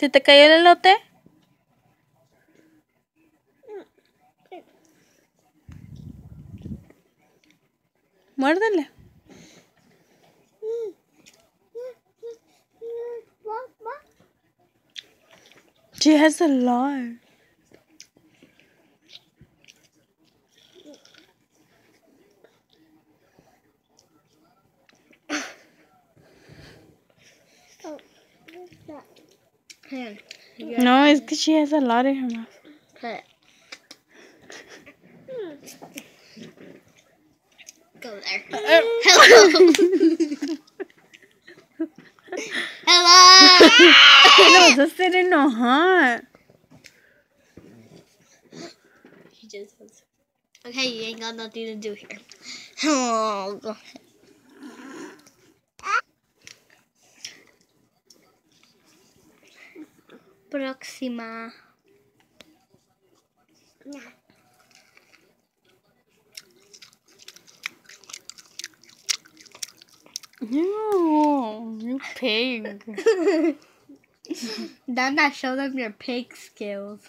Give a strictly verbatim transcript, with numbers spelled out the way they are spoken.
¿Se te cayó el elote? Muérdele. She has a lot. No, it's because she has a lot in her mouth. Go there. Hello. Hello. No, just didn't know, huh? He just says, okay, you ain't got nothing to do here. Oh, go ahead. Próxima. No, you pig. Dana, show them your pig skills.